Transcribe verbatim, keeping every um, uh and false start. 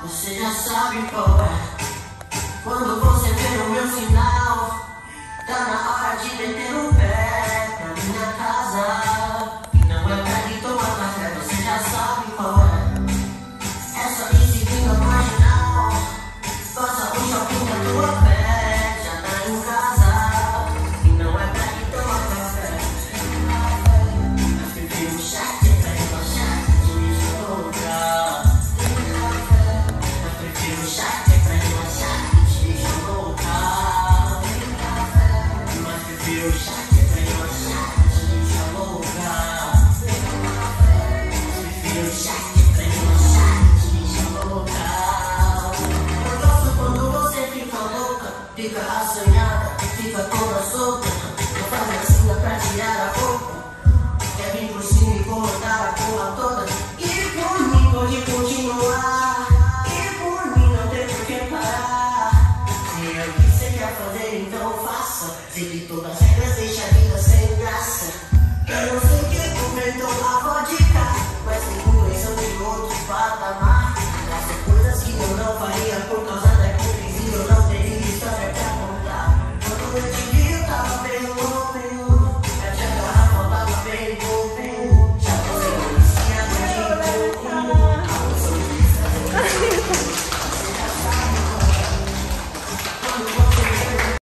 Você já sabe qual é. Quando você vê o meu sinal, tá na hora de meter o pé pra minha casa. E não é pra ir tomar café, você já sabe qual é. É só ir seguindo a marginal, passa o shopping da tua pé, já tá em casa. E não é pra ir tomar café, mas prefiro um chá que é pra relaxar de me encontrar. Mas prefiro um chá que é pra relaxar e te deixa louca. Mas prefiro um chá